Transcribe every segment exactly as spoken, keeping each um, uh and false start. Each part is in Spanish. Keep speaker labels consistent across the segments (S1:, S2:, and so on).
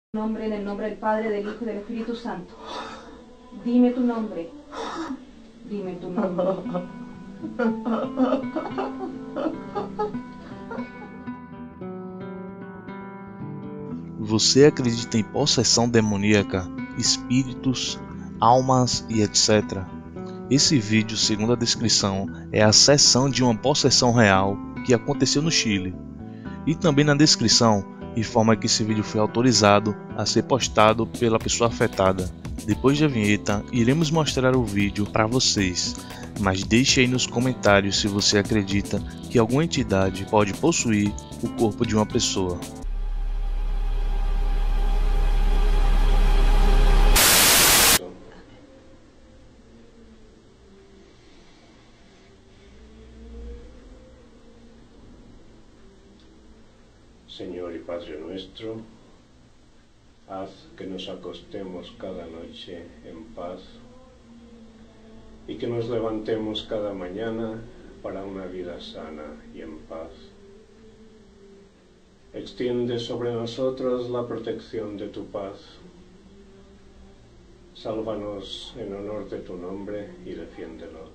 S1: Nombre, en el nombre del Padre, del Hijo y del Espíritu Santo. Dime tu nombre. Dime tu nombre.
S2: Você acredita em possessão demoníaca, espíritos, almas e etcétera? Esse vídeo, segundo a descrição, é a sessão de uma possessão real que aconteceu no Chile. E também na descrição informa que esse vídeo foi autorizado a ser postado pela pessoa afetada. Depois da vinheta, iremos mostrar o vídeo para vocês, mas deixe aí nos comentários se você acredita que alguma entidade pode possuir o corpo de uma pessoa.
S3: Señor y Padre nuestro, haz que nos acostemos cada noche en paz y que nos levantemos cada mañana para una vida sana y en paz. Extiende sobre nosotros la protección de tu paz. Sálvanos en honor de tu nombre y defiéndenos.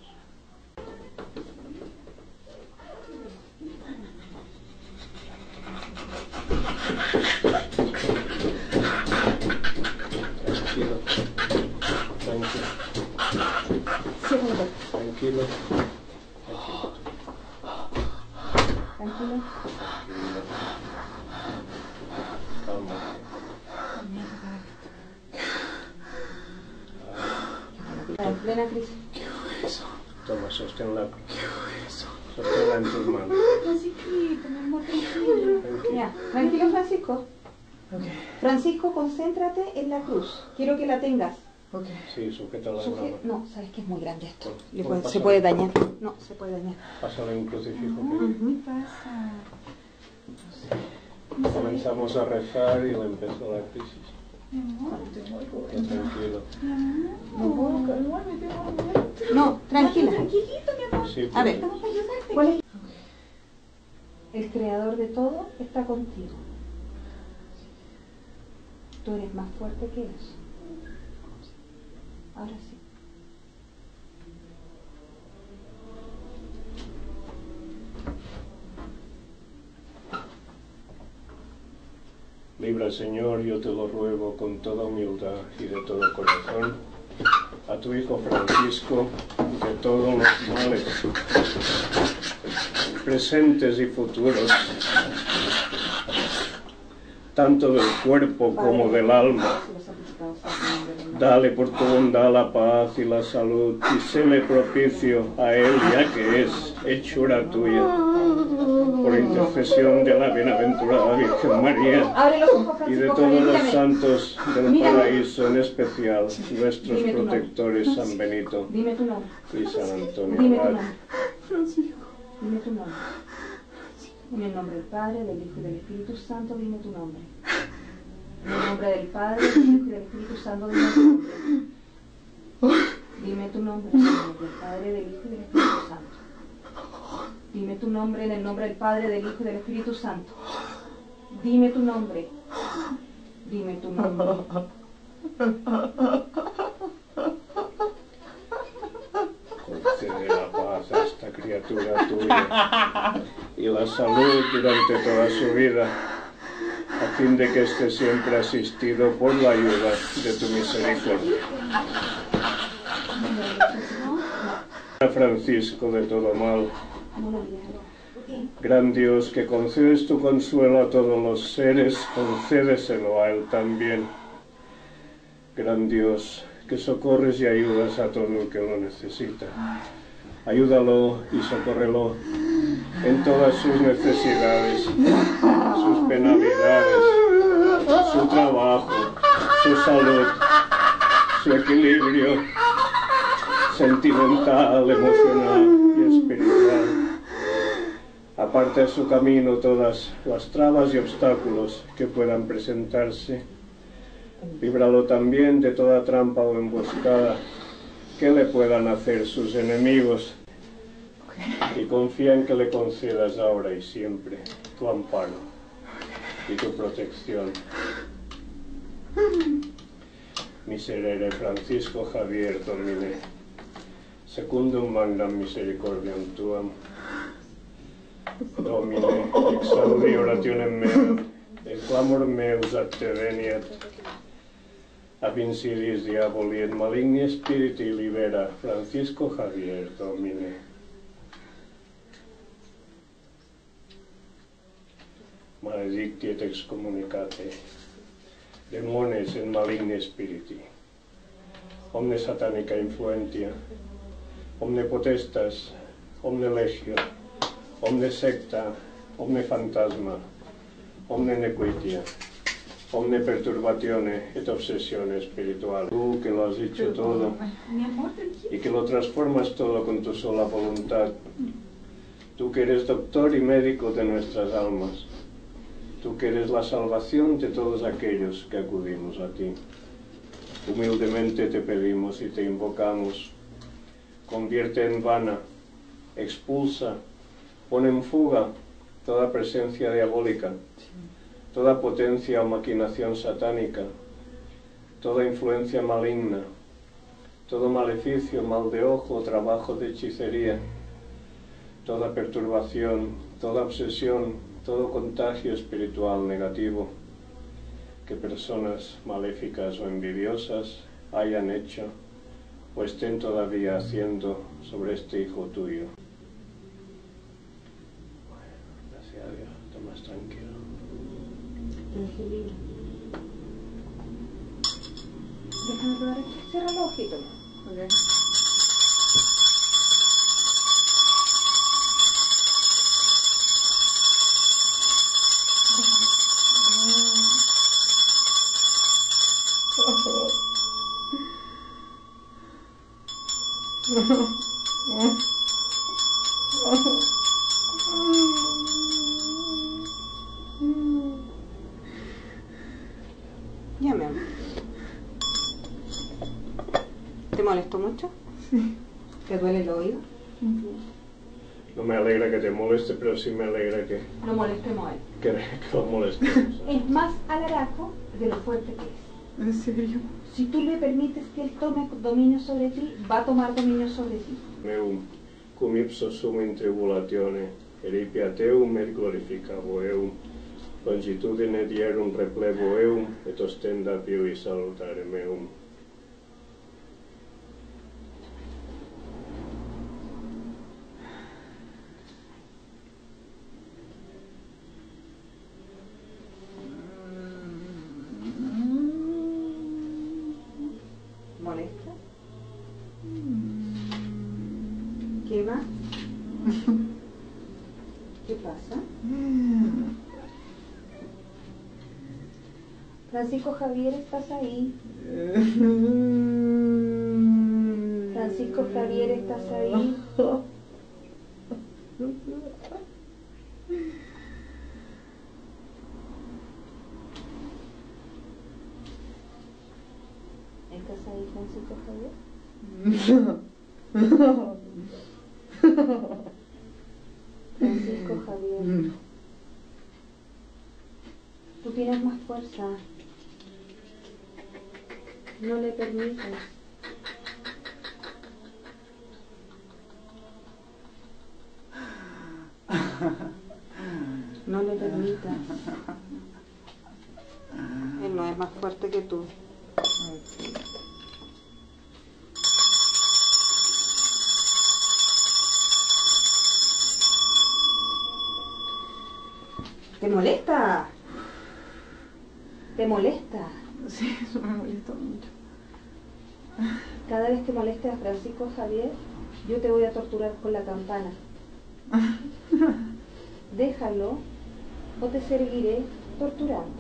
S3: Tranquilo, tranquilo, tranquilo, tranquilo,
S1: Tranquilo.
S3: calma.
S1: En plena crisis.
S3: Toma, sosténla, sosténla en tus manos.
S1: Francisquito, mi amor, tranquilo.
S3: Tranquilo.
S1: Ya, tranquilo, Francisco.
S4: Okay.
S1: Francisco, concéntrate en la cruz. Quiero que la tengas.
S4: Okay.
S3: Sí, sujeta la
S1: Suje-
S3: mano.
S1: No, sabes que es muy grande esto. Le
S3: ¿Cómo
S1: puede-
S3: pasa?
S1: se puede dañar. No, se puede dañar.
S3: Pásale un crucifijo.
S1: Ujú.
S4: pasa?
S3: Comenzamos a rezar y le empezó la crisis. Tranquilo.
S4: No puedo calmarme, tengo miedo.
S1: No, tranquila.
S4: Tranquilito, mi amor.
S3: Sí,
S1: A ver.
S4: Estamos para ayudarte.
S1: ¿Cuál es? El creador de todo está contigo. Tú eres más fuerte que eso. Ahora sí.
S3: Libra, Señor, yo te lo ruego con toda humildad y de todo corazón, a tu Hijo Francisco de todos los males, presentes y futuros, tanto del cuerpo como del alma. Dale por tu bondad la paz y la salud y séle propicio a él, ya que es hechura tuya. Por intercesión de la bienaventurada Virgen María
S1: Abre los ojos,
S3: y de
S1: Francisco.
S3: todos los
S1: Mírame.
S3: santos del
S1: Mírame.
S3: paraíso, en especial nuestros
S1: Dime tu nombre.
S3: protectores San Benito
S1: Dime tu nombre.
S3: y San Antonio
S1: Dime tu
S3: Abad.
S1: nombre.
S4: Francisco.
S1: Dime tu nombre. En el nombre del Padre, del Hijo y del Espíritu Santo, dime tu nombre. En el nombre del Padre, del Hijo y del Espíritu Santo, dime tu nombre. Dime tu nombre. En el nombre del Padre, del Hijo y del Espíritu Santo. Dime tu nombre en el nombre del Padre, del Hijo y del Espíritu Santo. Dime tu nombre. Dime tu nombre.
S3: Concede la paz a esta criatura tuya y la salud durante toda su vida, a fin de que esté siempre asistido por la ayuda de tu misericordia. A Francisco de todo mal, gran Dios, que concedes tu consuelo a todos los seres, concédeselo a él también. Gran Dios, que socorres y ayudas a todo el que lo necesita. Ayúdalo y socórrelo en todas sus necesidades, sus penalidades, su trabajo, su salud, su equilibrio sentimental, emocional y espiritual. Aparte de su camino todas las trabas y obstáculos que puedan presentarse. Líbralo también de toda trampa o emboscada que le puedan hacer sus enemigos. Y confía en que le concedas ahora y siempre tu amparo y tu protección. Miserere Francisco Javier Domine, secundum magnam misericordiam tuam, Domine, exaudi orationem meam, et clamor meus ad te veniat, ab insidiis diaboli et maligni spiriti libera Francisco Javier Domine. Maledicti et excommunicate, demones et maligni spiriti, omne satanica influentia, omne potestas, omne legio, omne secta, omne fantasma, omne nequitia, omne perturbatione et obsesione espiritual. Tú que lo has hecho todo
S4: Mi amor, tranquilo.
S3: y que lo transformas todo con tu sola voluntad, tú que eres doctor y médico de nuestras almas, tú que eres la salvación de todos aquellos que acudimos a ti. Humildemente te pedimos y te invocamos, convierte en vana, expulsa, pone en fuga toda presencia diabólica, toda potencia o maquinación satánica, toda influencia maligna, todo maleficio, mal de ojo, trabajo de hechicería, toda perturbación, toda obsesión, todo contagio espiritual negativo que personas maléficas o envidiosas hayan hecho o estén todavía haciendo sobre este hijo tuyo. Bueno, gracias a Dios, está más tranquilo.
S1: Angelina. Déjame probar aquí. Cierra los ojitos.
S4: Ok.
S1: Ya, mi amor. ¿Te molestó mucho?
S4: Sí.
S1: ¿Te duele el oído?
S3: No me alegra que te moleste, pero sí me alegra que,
S1: No molestemos a él.
S3: que, que lo molestemos.
S1: Es más alaraco de lo fuerte que es.
S4: ¿En serio?
S1: Si tú le permites que él tome dominio sobre ti, va a tomar dominio sobre ti.
S3: Meum, cum ipso sum in tribulatione, eripia teum et glorificabo eum, longitudine dierum replebo eum, et ostenda piui salutare meum.
S1: ¿Molesta? ¿Qué va? ¿Qué pasa? Francisco Javier, ¿estás ahí? Francisco Javier, ¿estás ahí? ¿Estás ahí, Francisco Javier? Francisco Javier, tú tienes más fuerza. No le permitas. No le permitas. Él no es más fuerte que tú. ¿Te molesta? ¿Te molesta?
S4: Sí, eso me molesta mucho.
S1: Cada vez que molestes a Francisco Javier, yo te voy a torturar con la campana. Déjalo o te seguiré torturando.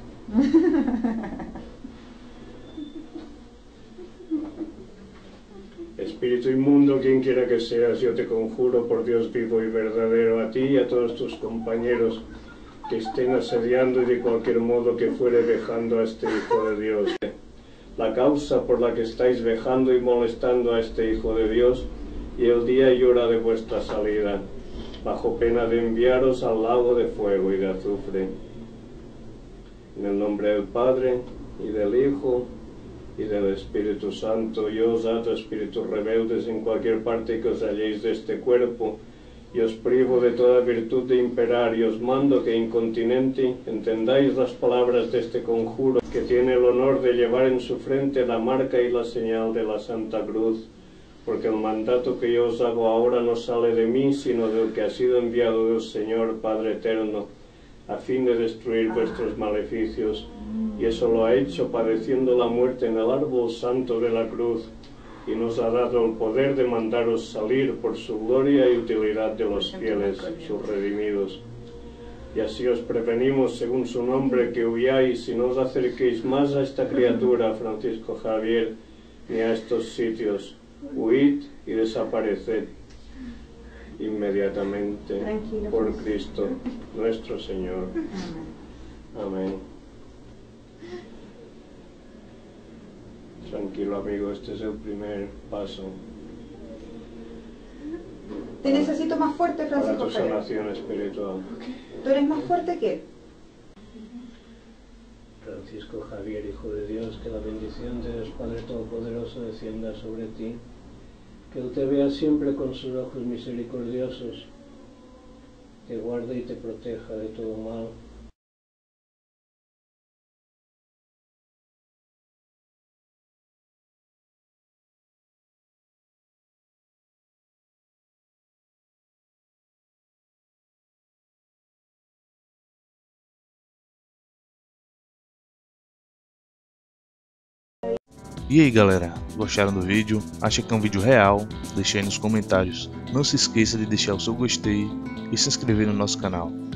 S3: Espíritu inmundo, quien quiera que seas, yo te conjuro por Dios vivo y verdadero, a ti y a todos tus compañeros que estén asediando y de cualquier modo que fuere vejando a este Hijo de Dios. La causa por la que estáis vejando y molestando a este Hijo de Dios y el día y hora de vuestra salida, bajo pena de enviaros al lago de fuego y de azufre. En el nombre del Padre, y del Hijo, y del Espíritu Santo. Yo os ato, espíritus rebeldes, en cualquier parte que os halléis de este cuerpo, y os privo de toda virtud de imperar, y os mando que incontinenti entendáis las palabras de este conjuro, que tiene el honor de llevar en su frente la marca y la señal de la Santa Cruz, porque el mandato que yo os hago ahora no sale de mí, sino del que ha sido enviado del Señor Padre Eterno, a fin de destruir vuestros maleficios, y eso lo ha hecho padeciendo la muerte en el árbol santo de la cruz, y nos ha dado el poder de mandaros salir por su gloria y utilidad de los fieles, sus redimidos. Y así os prevenimos, según su nombre, que huyáis y no os acerquéis más a esta criatura, Francisco Javier, ni a estos sitios. Huid y desapareced inmediatamente.
S1: Tranquilo,
S3: Por
S1: pues.
S3: Cristo nuestro Señor. Amén. Tranquilo, amigo, este es el primer paso
S5: Te necesito más fuerte,
S3: para
S5: Francisco
S3: tu
S5: Javier.
S3: sanación espiritual.
S5: Tú eres más fuerte que él.
S3: Francisco Javier, Hijo de Dios, que la bendición de Dios Padre Todopoderoso descienda sobre ti, que Él te vea siempre con sus ojos misericordiosos, te guarde y te proteja de todo mal.
S2: E aí galera, gostaram do vídeo? Acha que é um vídeo real? Deixe aí nos comentários. Não se esqueça de deixar o seu gostei e se inscrever no nosso canal.